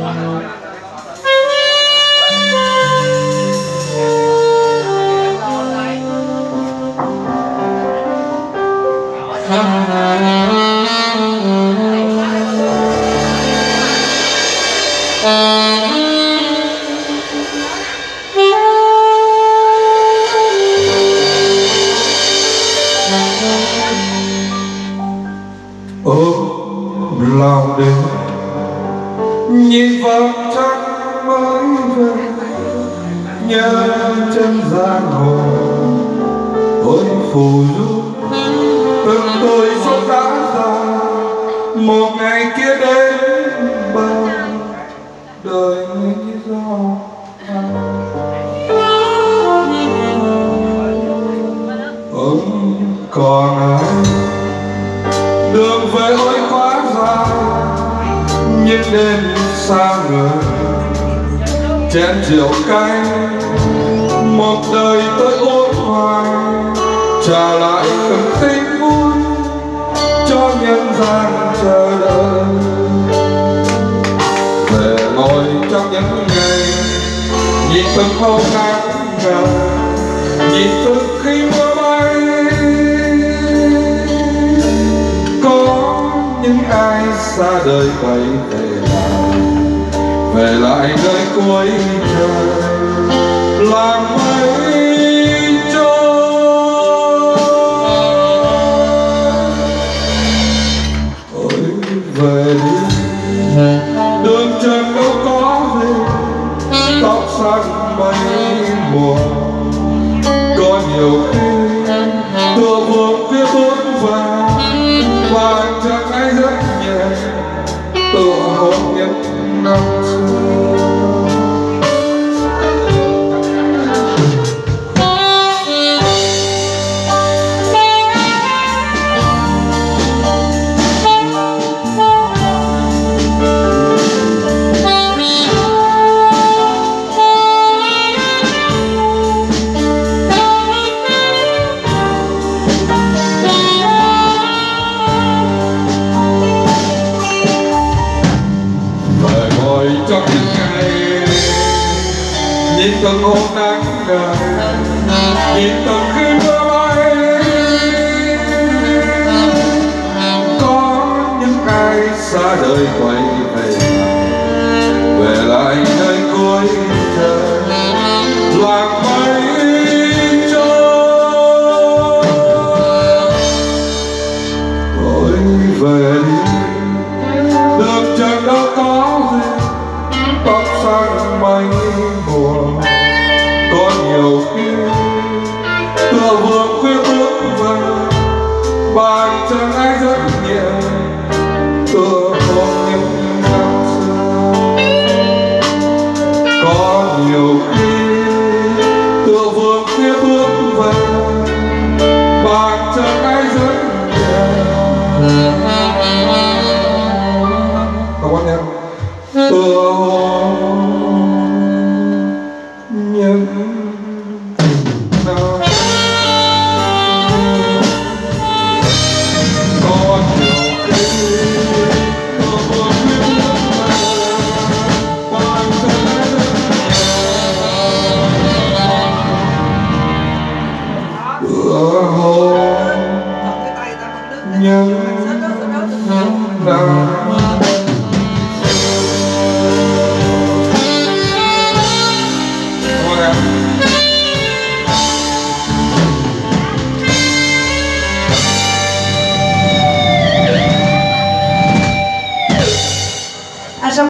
ôm lòng đến nhìn vào trăng mới về, nhớ chân giang hồ ôi phù du từng tôi sống đã già. Một ngày kia đến bao đời như gió ông còn ai đường về ôi quá dài, những đêm xa người chén rượu cay một đời tôi uống hoài, trả lại từng tình vui cho nhân gian chờ đợi. Về ngồi trong những ngày nhìn từng hôm nắng ngời, nhìn từng khi mưa bay, có những ai xa đời quay về lại nơi cuối trời làm mây trôi. Ôi về đi đường trần đâu có gì, tóc xanh mây mùa có nhiều khi tựa buồn phía bước vào và chẳng ai rất nhẹ tựa hôn những năm xưa. Trong những ngày nhìn từng hôm nắng đời, nhìn từng khi mưa bay, có những ai xa đời quay về lại nơi cuối trời làm mây trôi. Ôi về đi đường trời đâu có gì, tóc xanh mây buồn có nhiều khi tựa vương phía bước về bàn chân ai rất nhẹ tựa hôn những năm xưa. Có nhiều khi tựa vương phía bước về bàn chân ai rất nhẹ. Cảm ơn em. Tựa hôn